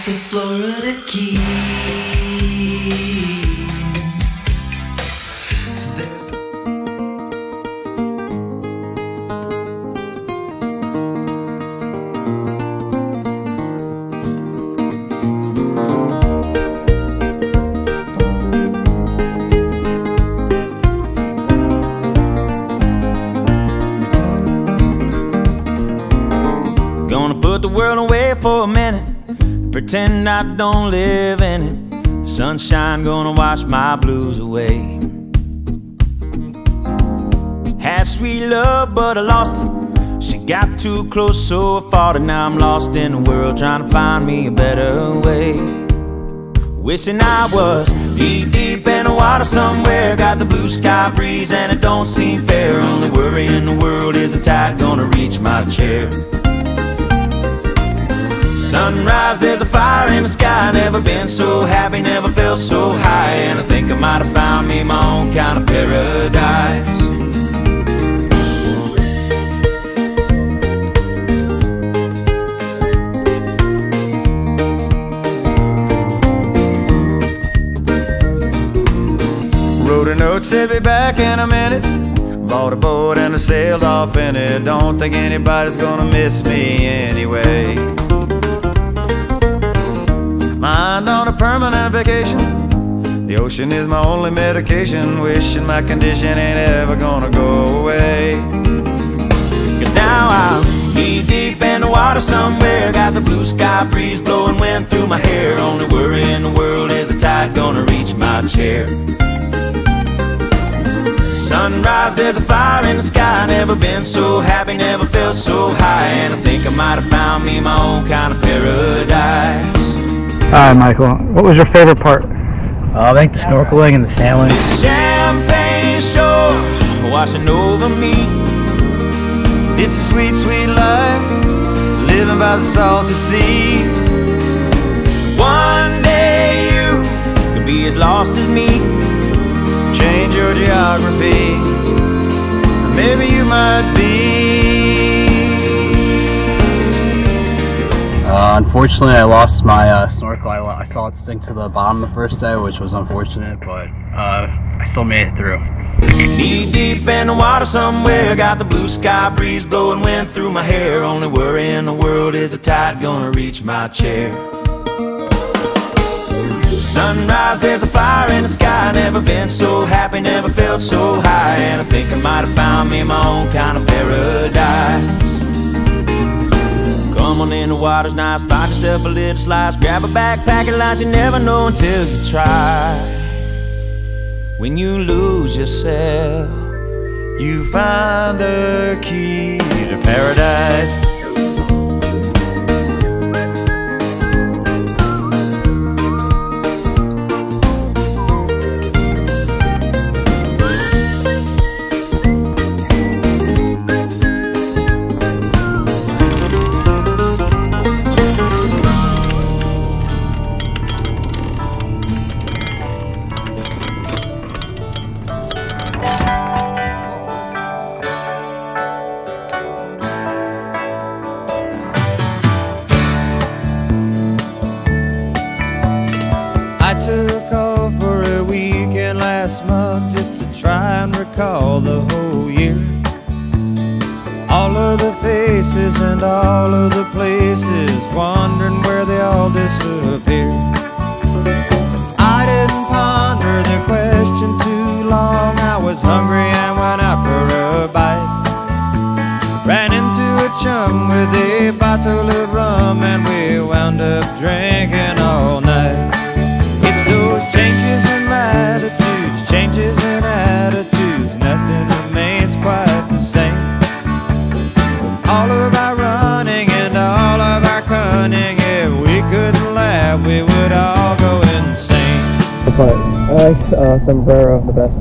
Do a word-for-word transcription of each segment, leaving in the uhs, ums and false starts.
the Florida Keys. There's gonna put the world away for a minute, pretend I don't live in it. Sunshine gonna wash my blues away. Had sweet love but I lost it. She got too close so I fought it. Now I'm lost in the world trying to find me a better way. Wishing I was deep, deep in the water somewhere. Got the blue sky breeze and it don't seem fair. Only worry in the world is the tide gonna reach my chair. Sunrise, there's a fire in the sky. Never been so happy, never felt so high. And I think I might have found me my own kind of paradise. Wrote a note, said be back in a minute. Bought a boat and I sailed off in it. Don't think anybody's gonna miss me anyway. Mind on a permanent vacation. The ocean is my only medication. Wishing my condition ain't ever gonna go away. Cause now I'm knee deep in the water somewhere. Got the blue sky breeze blowing wind through my hair. Only worry in the world is the tide gonna reach my chair. Sunrise, there's a fire in the sky. Never been so happy, never felt so high. And I think I might have found me my own kind of paradise. Alright, Michael, what was your favorite part? Uh, I think the snorkeling and the sailing. This champagne shore washing over me. It's a sweet, sweet life, living by the salty sea. One day you could be as lost as me. Change your geography, maybe you might be. Uh, unfortunately, I lost my uh, snorkel. I, I saw it sink to the bottom the first day, which was unfortunate, but uh, I still made it through. Knee deep in the water somewhere. Got the blue sky breeze blowing wind through my hair. Only worry in the world is the tide gonna reach my chair. Sunrise, there's a fire in the sky. Never been so happy, never felt so high. And I think I might have found me my own kind of paradise. Come on in, the water's nice. Find yourself a little slice. Grab a backpack and lunch. You never know until you try. When you lose yourself, you find the key to paradise. I took off for a weekend last month just to try and recall the whole year. All of the faces and all of the places, wondering where they all disappeared. I didn't ponder the question too long. I was hungry and went out for a bite. Ran into a chum with a bottle of rum and we wound up drinking all night. Those changes in latitudes, changes in attitudes, nothing remains quite the same. All of our running and all of our cunning, if we couldn't laugh, we would all go insane. But I like uh, sombrero the best.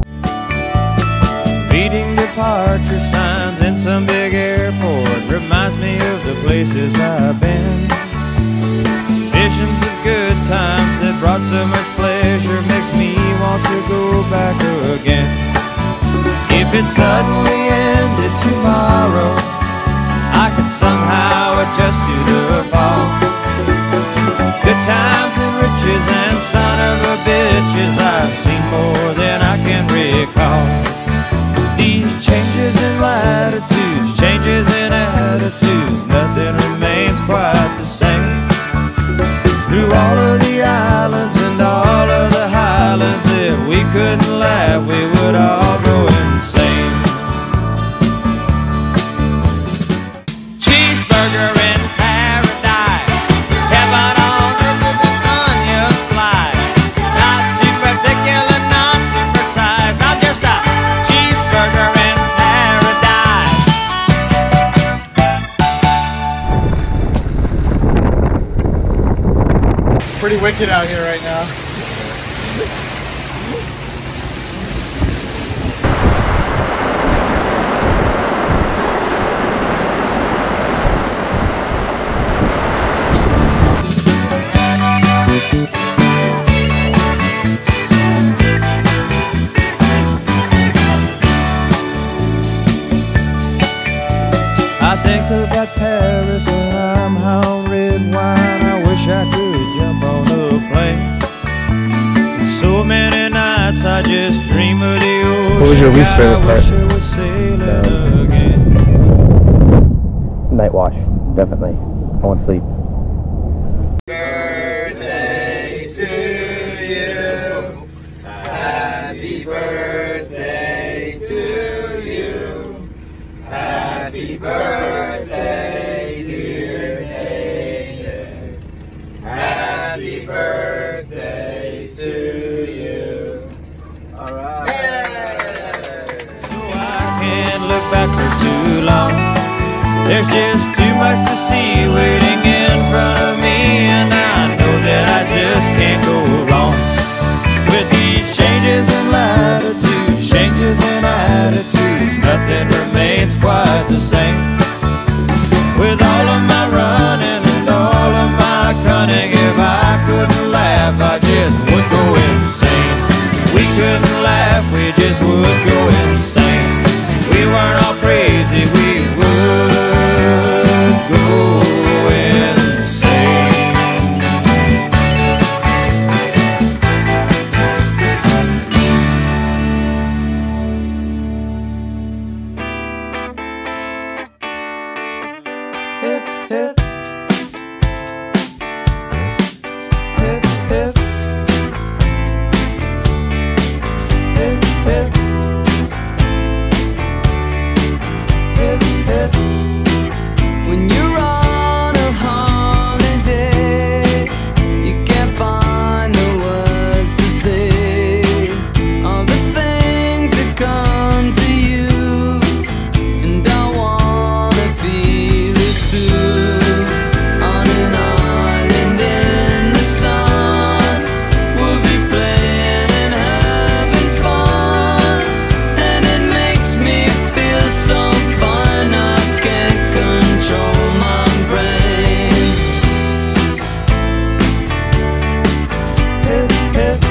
Reading departure signs in some big airport reminds me of the places I've been. Visions of good times that brought so much pleasure makes me want to go back again. If it suddenly ended tomorrow, I could somehow adjust to the fall. wicked out here right now. I think about Paris when I'm on red wine. I wish I could jump on a plane. So many nights I just dream of the ocean. What was your least favorite part? I wish it was sailing again. Night wash, definitely. I want to sleep. Birthday to you. Happy birthday to you. Happy birthday, dear Hayden. Happy birthday to you. All right. So I can't look back for too long. There's just too much to see waiting in front of me, and I know that I just can't go wrong. With these changes in latitudes, changes in attitudes, nothing remains quite the same. With all of my running and all of my cunning, if I couldn't laugh, I just would go insane. We couldn't laugh, we just would go insane. We weren't all crazy, we would go insane. Hip, hip. Hip, hip. Hip, hip. Hip, hip. When you're on a holiday, you can't find the words to say. All the things that come to you, and I wanna feel it too. On an island in the sun, we'll be playing and having fun, and it makes me feel so fine. I can't control my brain. Hip, hip.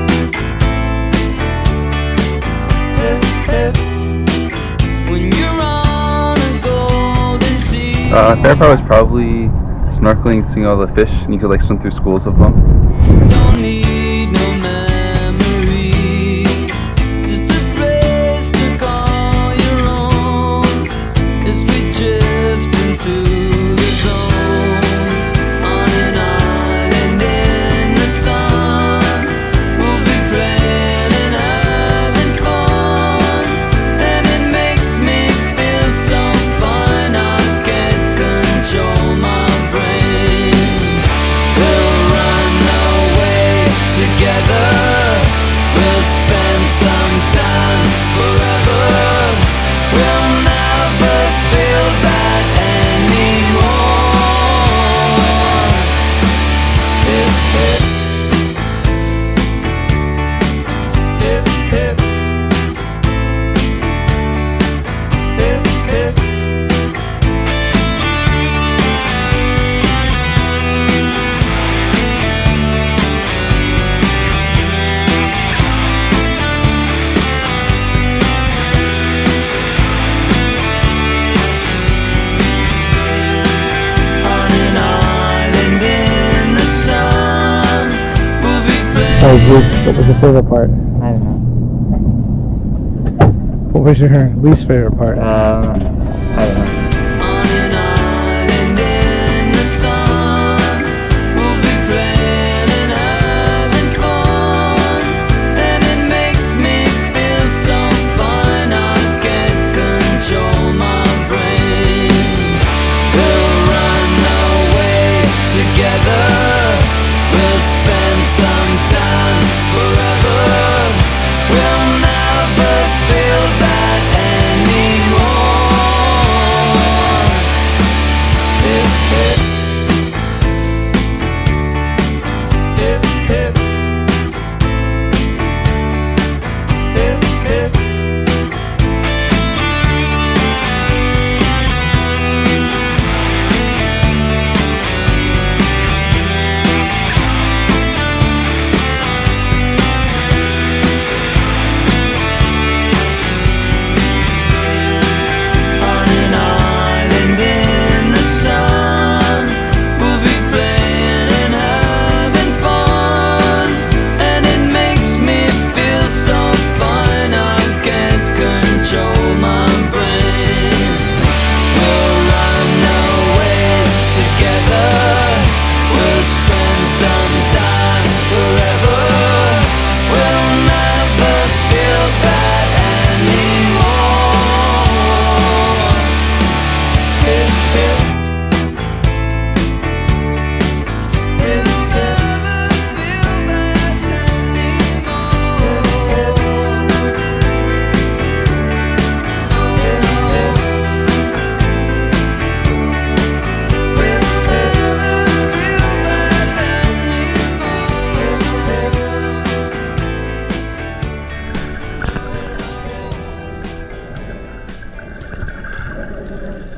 Hip, hip. When you're on a golden sea. Uh, favorite part was probably snorkeling, seeing all the fish, and you could like swim through schools of them. Don't need no memory, just a place to call your own as we drift into the zone. On an island in the sun, we'll be playing and having fun, and it makes me feel so fine. I can't control my brain. We'll run away together. We'll spend some time forever. We'll never feel bad anymore. Hip, hip. Hip, hip. Hip, hip. On an island in the sun, we'll be playing. Oh, Luke, what was your favorite part? I don't know. What was your least favorite part? Um, I don't know. On an island in the sun, we'll be playing and having fun, and it makes me feel so fine. I can't control my brain. We'll run away together. We'll spend some time forever. We'll never feel bad anymore. there.